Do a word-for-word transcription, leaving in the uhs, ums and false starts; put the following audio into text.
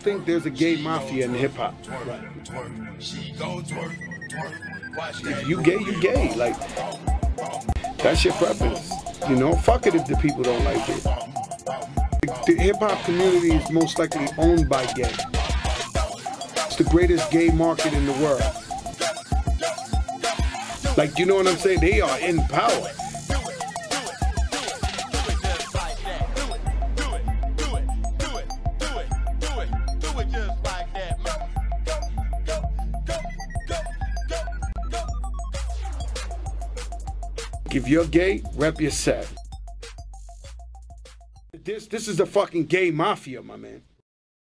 think there's a gay mafia in hip hop. Right. If you gay, you gay. Like, that's your preference. You know, fuck it if the people don't like it. The, the hip hop community is most likely owned by gay. It's the greatest gay market in the world. Like, you know what I'm saying? They are in power. If you're gay, rep your set. This, this is the fucking gay mafia, my man.